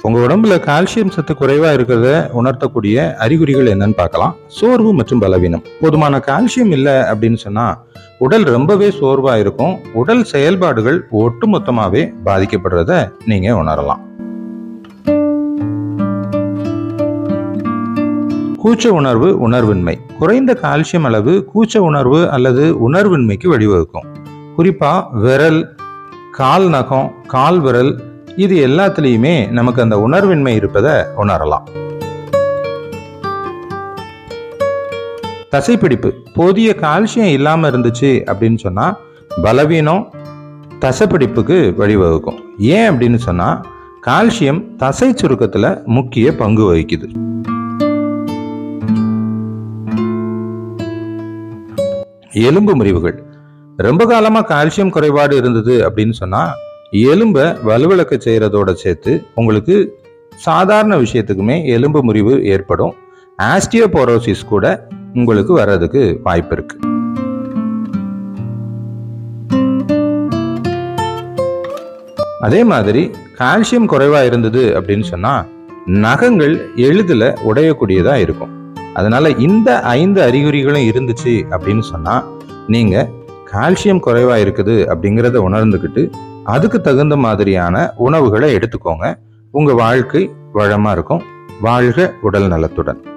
உங்க உடம்புல கால்சியம் சத்து குறைவா இருக்கிறத உணர்த்தக்கூடிய அறிகுறிகள் என்னன்னு பார்க்கலாம். சோர்வு மற்றும் பலவீனம். போதுமான கால்சியம் இல்லை அப்படின்னு சொன்னா உடல் ரொம்பவே சோர்வா இருக்கும். உடல் செயல்பாடுகள் ஒட்டுமொத்தமாவே பாதிக்கப்படுறத நீங்க உணரலாம். கூச்ச உணர்வு, உணர்வின்மை. குறைந்த கால்சியம் அளவு கூச்ச உணர்வு அல்லது உணர்வின்மைக்கு வழிவகுக்கும். குறிப்பா விரல், கால் நகம், கால் விரல் இது எல்லாத்துலேயுமே நமக்கு அந்த உணர்வின்மை இருப்பதை உணரலாம். தசைப்பிடிப்பு. போதிய கால்சியம் இல்லாமல் இருந்துச்சு அப்படின்னு சொன்னா பலவீனம், தசைப்பிடிப்புக்கு வழிவகுக்கும். ஏன் அப்படின்னு சொன்னா கால்சியம் தசை சுருக்கத்துல முக்கிய பங்கு வகிக்குது. எலும்பு முறிவுகள். ரொம்ப காலமா கால்சியம் குறைபாடு இருந்தது அப்படின்னு சொன்னா எலும்பை வலுவிழக்க செய்யறதோட சேர்த்து உங்களுக்கு சாதாரண விஷயத்துக்குமே எலும்பு முறிவு ஏற்படும். ஆஸ்டியோபோரோசிஸ் கூட உங்களுக்கு வர்றதுக்கு வாய்ப்பு இருக்கு. அதே மாதிரி கால்சியம் குறைவா இருந்தது அப்படின்னு சொன்னா நகங்கள் எளிதில் உடையக்கூடியதா இருக்கும். அதனால இந்த 5 அறிகுறிகளும் இருந்துச்சு அப்படின்னு சொன்னா நீங்க கால்சியம் குறைவா இருக்குது அப்படிங்கிறத உணர்ந்துக்கிட்டு அதுக்கு தகுந்த மாதிரியான உணவுகளை எடுத்துக்கோங்க. உங்க வாழ்க்கை வளமா இருக்கும். வாழ்க உடல் நலத்துடன்.